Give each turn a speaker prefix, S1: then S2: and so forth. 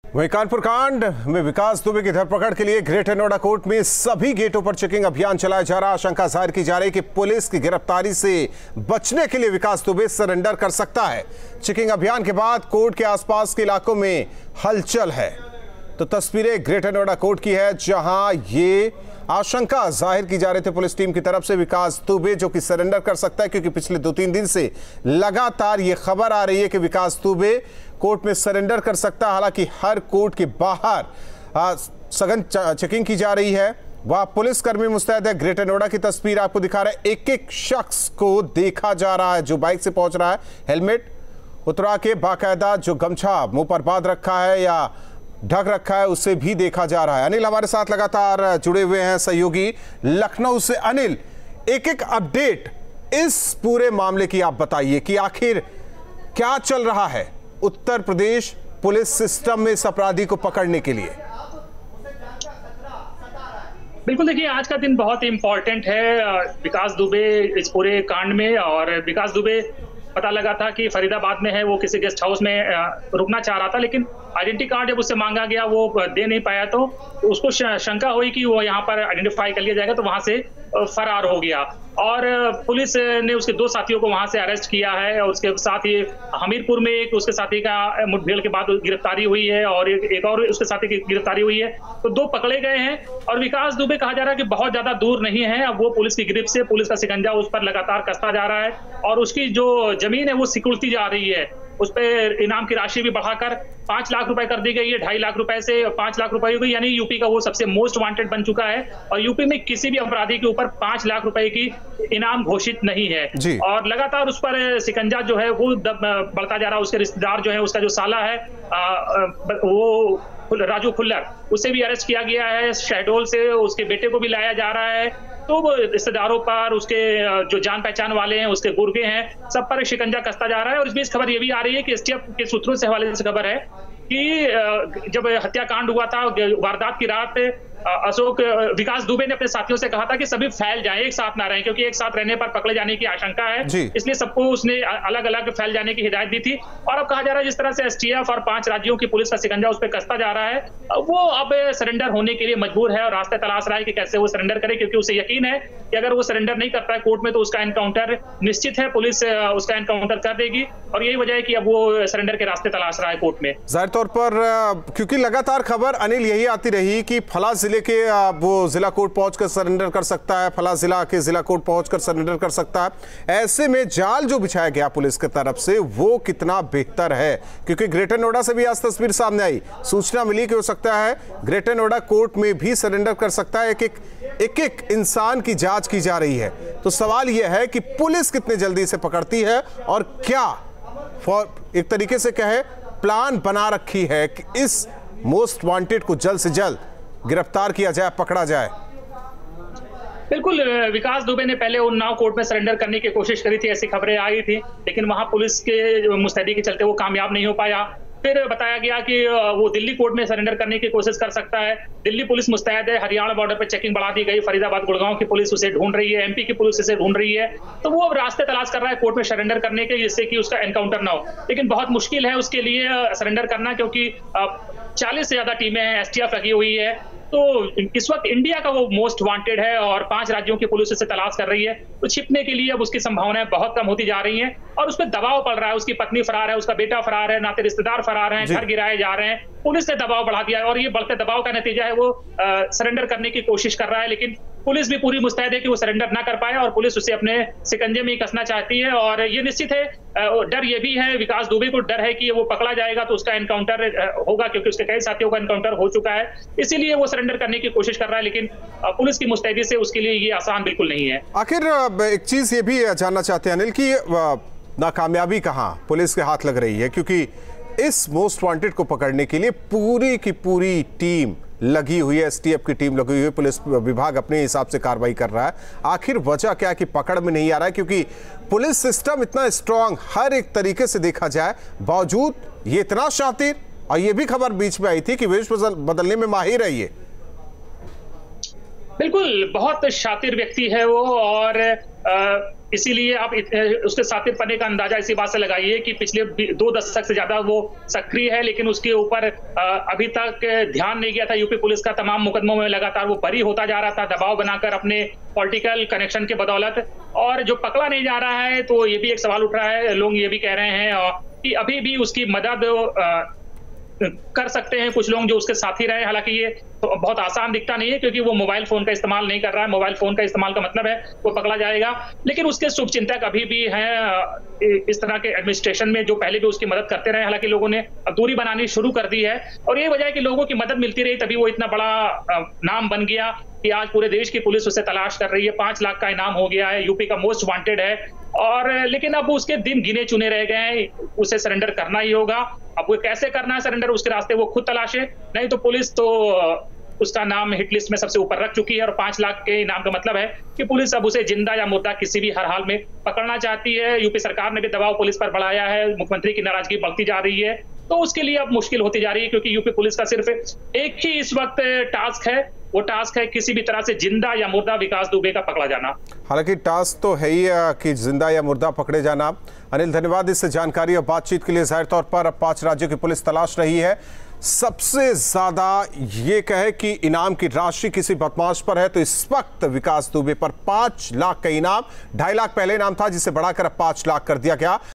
S1: वहीं कानपुर कांड में विकास दुबे की धरपकड़ के लिए ग्रेटर नोएडा कोर्ट में सभी गेटों पर चेकिंग अभियान चलाया जा रहा है। आशंका जाहिर की जा रही कि पुलिस की गिरफ्तारी से बचने के लिए विकास दुबे सरेंडर कर सकता है। चेकिंग अभियान के बाद कोर्ट के आसपास के इलाकों में हलचल है। तो तस्वीरें ग्रेटर नोएडा कोर्ट की है, जहां ये आशंका जाहिर की जा रही थी पुलिस टीम की तरफ से विकास दुबे जो कि सरेंडर कर सकता है, क्योंकि पिछले 2-3 दिन से लगातार ये खबर आ रही है कि विकास दुबे कोर्ट में सरेंडर कर सकता है। हालांकि हर कोर्ट के बाहर सघन चेकिंग की जा रही है, वह पुलिसकर्मी मुस्तैद है। ग्रेटर नोएडा की तस्वीर आपको दिखा रहा है, एक एक शख्स को देखा जा रहा है जो बाइक से पहुंच रहा है, हेलमेट उतरा के बाकायदा जो गमछा मुंह पर बांध रखा है या ढक रखा है उसे भी देखा जा रहा है। अनिल हमारे साथ लगातार जुड़े हुए हैं, सहयोगी लखनऊ से। अनिल, एक एक अपडेट इस पूरे मामले की आप बताइए कि आखिर क्या चल रहा है उत्तर प्रदेश पुलिस सिस्टम में इस अपराधी को पकड़ने के लिए।
S2: बिल्कुल, देखिए आज का दिन बहुत इंपॉर्टेंट है विकास दुबे इस पूरे कांड में। और विकास दुबे पता लगा था कि फरीदाबाद में है, वो किसी गेस्ट हाउस में रुकना चाह रहा था, लेकिन आइडेंटिटी कार्ड जब उससे मांगा गया वो दे नहीं पाया, तो उसको शंका हुई कि वो यहाँ पर आइडेंटिफाई कर लिया जाएगा, तो वहां से फरार हो गया। और पुलिस ने उसके 2 साथियों को वहां से अरेस्ट किया है और उसके साथ ही हमीरपुर में एक उसके साथी का मुठभेड़ के बाद गिरफ्तारी हुई है और एक और उसके साथी की गिरफ्तारी हुई है, तो 2 पकड़े गए हैं। और विकास दुबे कहा जा रहा है कि बहुत ज्यादा दूर नहीं है, अब वो पुलिस की गिरफ्त से पुलिस का शिकंजा उस पर लगातार कसता जा रहा है और उसकी जो जमीन है वो सिकुड़ती जा रही है। उस पर इनाम की राशि भी बढ़ाकर 5 लाख रुपए कर दी गई है, 2.5 लाख रुपए से 5 लाख रुपए हो गई, यानी यूपी का वो सबसे मोस्ट वांटेड बन चुका है। और यूपी में किसी भी अपराधी के ऊपर 5 लाख रुपए की इनाम घोषित नहीं है और लगातार उस पर शिकंजा जो है वो बढ़ता जा रहा है। उसके रिश्तेदार जो है, उसका जो साला है वो राजू खुल्लर, उसे भी अरेस्ट किया गया है शहडोल से, उसके बेटे को भी लाया जा रहा है। तो वो रिश्तेदारों पर, उसके जो जान पहचान वाले हैं, उसके गुर्गे हैं, सब पर शिकंजा कसता जा रहा है। और इस बीच खबर ये भी आ रही है कि एसटीएफ के सूत्रों से हवाले से खबर है कि जब हत्याकांड हुआ था वारदात की रात, अशोक विकास दुबे ने अपने साथियों से कहा था कि सभी फैल जाएं, एक साथ ना रहें, क्योंकि एक साथ रहने पर पकड़े जाने की आशंका है, इसलिए सबको उसने अलग अलग फैल जाने की हिदायत दी थी। और अब कहा जा रहा है जिस तरह से एसटीएफ और 5 राज्यों की पुलिस का शिकंजा उस पर कसता जा रहा है, वो अब सरेंडर होने के लिए मजबूर है और रास्ते तलाश रहा है कि कैसे वो सरेंडर करे, क्योंकि उसे यकीन है कि अगर वो सरेंडर नहीं करता है कोर्ट में तो उसका एनकाउंटर निश्चित है, पुलिस उसका एनकाउंटर कर देगी। और यही वजह है कि अब वो सरेंडर के रास्ते तलाश रहा है कोर्ट में।
S1: जाहिर तौर पर क्योंकि लगातार खबर अनिल यही आती रही कि फला जिले के वो जिला कोर्ट पहुंचकर सरेंडर कर सकता है, फला जिला के जिला कोर्ट पहुंचकर सरेंडर कर सकता है। ऐसे में जाल जो बिछाया गया पुलिस की तरफ से वो कितना बेहतर है, क्योंकि ग्रेटर नोएडा से भी आज तस्वीर सामने आई, सूचना मिली कि हो सकता है ग्रेटर नोएडा कोर्ट में भी सरेंडर कर सकता है। एक एक इंसान की जांच की जा रही है। तो सवाल यह है कि पुलिस कितने जल्दी से पकड़ती है और क्या एक तरीके से कहे प्लान बना रखी है कि इस मोस्ट वांटेड को जल्द से जल्द गिरफ्तार किया जाए, पकड़ा जाए।
S2: बिल्कुल, विकास दुबे ने पहले उन्नाव कोर्ट में सरेंडर करने की कोशिश करी थी, ऐसी खबरें आई थी, लेकिन वहां पुलिस के मुस्तैदी के चलते वो कामयाब नहीं हो पाया। फिर बताया गया कि वो दिल्ली कोर्ट में सरेंडर करने की कोशिश कर सकता है। दिल्ली पुलिस मुस्तैद है, हरियाणा बॉर्डर पर चेकिंग बढ़ा दी गई, फरीदाबाद गुड़गांव की पुलिस उसे ढूंढ रही है, एमपी की पुलिस उसे ढूंढ रही है। तो वो अब रास्ते तलाश कर रहा है कोर्ट में सरेंडर करने के, जिससे कि उसका एनकाउंटर ना हो। लेकिन बहुत मुश्किल है उसके लिए सरेंडर करना, क्योंकि 40 से ज्यादा टीमें हैं, एसटीएफ लगी हुई है। तो इस वक्त इंडिया का वो मोस्ट वांटेड है और 5 राज्यों की पुलिस उसे तलाश कर रही है। तो छिपने के लिए अब उसकी संभावनाएं बहुत कम होती जा रही हैं और उस पर दबाव पड़ रहा है। उसकी पत्नी फरार है, उसका बेटा फरार है, नाते रिश्तेदार फरार हैं, घर गिराए जा रहे हैं, पुलिस ने दबाव बढ़ा दिया है और ये बढ़ते दबाव का नतीजा है वो सरेंडर करने की कोशिश कर रहा है। लेकिन पुलिस भी पूरी मुस्तैद है कि वो सरेंडर ना कर पाए और पुलिस उसे अपने शिकंजे में ही कसना चाहती है। और ये निश्चित है, डर ये भी है, विकास दुबे को डर है कि वो पकड़ा जाएगा तो उसका एनकाउंटर होगा, क्योंकि उसके कई साथियों का एनकाउंटर हो चुका है, इसीलिए वो सरेंडर करने की कोशिश कर रहा है। लेकिन पुलिस की मुस्तैदी से उसके लिए ये आसान बिल्कुल नहीं है।
S1: आखिर एक चीज ये भी जानना चाहते हैं अनिल कि नाकामयाबी कहाँ पुलिस के हाथ लग रही है, क्योंकि इस मोस्ट वांटेड को पकड़ने के लिए पूरी की पूरी टीम लगी हुई है, एसटीएफ की टीम लगी हुई है, पुलिस विभाग अपने हिसाब से कार्रवाई कर रहा है। आखिर वजह क्या है कि पकड़ में नहीं आ रहा है, क्योंकि पुलिस सिस्टम इतना स्ट्रांग हर एक तरीके से देखा जाए, बावजूद ये इतना शातिर, और ये भी खबर बीच में आई थी कि वेश बदलने में माहिर है ये।
S2: बिल्कुल, बहुत शातिर व्यक्ति है वो और इसीलिए आप उसके शातिरपने का अंदाजा इसी बात से लगाइए कि पिछले 2 दशक से ज्यादा वो सक्रिय है, लेकिन उसके ऊपर अभी तक ध्यान नहीं गया था यूपी पुलिस का। तमाम मुकदमों में लगातार वो बरी होता जा रहा था, दबाव बनाकर अपने पॉलिटिकल कनेक्शन के बदौलत। और जो पकड़ा नहीं जा रहा है, तो ये भी एक सवाल उठ रहा है। लोग ये भी कह रहे हैं कि अभी भी उसकी मदद कर सकते हैं कुछ लोग जो उसके साथी रहे। हालांकि ये तो बहुत आसान दिखता नहीं है, क्योंकि वो मोबाइल फोन का इस्तेमाल नहीं कर रहा है। मोबाइल फोन का इस्तेमाल का मतलब है वो पकड़ा जाएगा, लेकिन उसके शुभचिंतक अभी भी हैं इस तरह के एडमिनिस्ट्रेशन में, जो पहले भी उसकी मदद करते रहे। हालांकि लोगों ने अब दूरी बनानी शुरू कर दी है, और ये वजह है कि लोगों की मदद मिलती रही, तभी वो इतना बड़ा नाम बन गया कि आज पूरे देश की पुलिस उसे तलाश कर रही है। 5 लाख का इनाम हो गया है, यूपी का मोस्ट वांटेड है। और लेकिन अब उसके दिन गिने चुने रह गए हैं, उसे सरेंडर करना ही होगा। अब वो कैसे करना है सरेंडर, उसके रास्ते वो खुद तलाशे, नहीं तो पुलिस तो उसका नाम हिट लिस्ट में सबसे ऊपर रख चुकी है। और 5 लाख के इनाम का मतलब है कि पुलिस अब उसे जिंदा या मुर्दा किसी भी हर हाल में पकड़ना चाहती है। यूपी सरकार ने भी दबाव पुलिस पर बढ़ाया है, मुख्यमंत्री की नाराजगी बढ़ती जा रही है, तो उसके लिए अब मुश्किल होती जा रही है, क्योंकि यूपी पुलिस का सिर्फ एक ही इस वक्त टास्क है, वो टास्क है किसी भी तरह से जिंदा या मुर्दा विकास दुबे का पकड़ा जाना।
S1: हालांकि टास्क तो है ही कि जिंदा या मुर्दा पकड़े जाना। अनिल, धन्यवाद इस जानकारी और बातचीत के लिए। जाहिर तौर पर अब 5 राज्यों की पुलिस तलाश रही है। सबसे ज्यादा ये कहे कि इनाम की राशि किसी बदमाश पर है, तो इस वक्त विकास दुबे पर 5 लाख का इनाम, 2.5 लाख पहले इनाम था, जिसे बढ़ाकर अब 5 लाख कर दिया गया।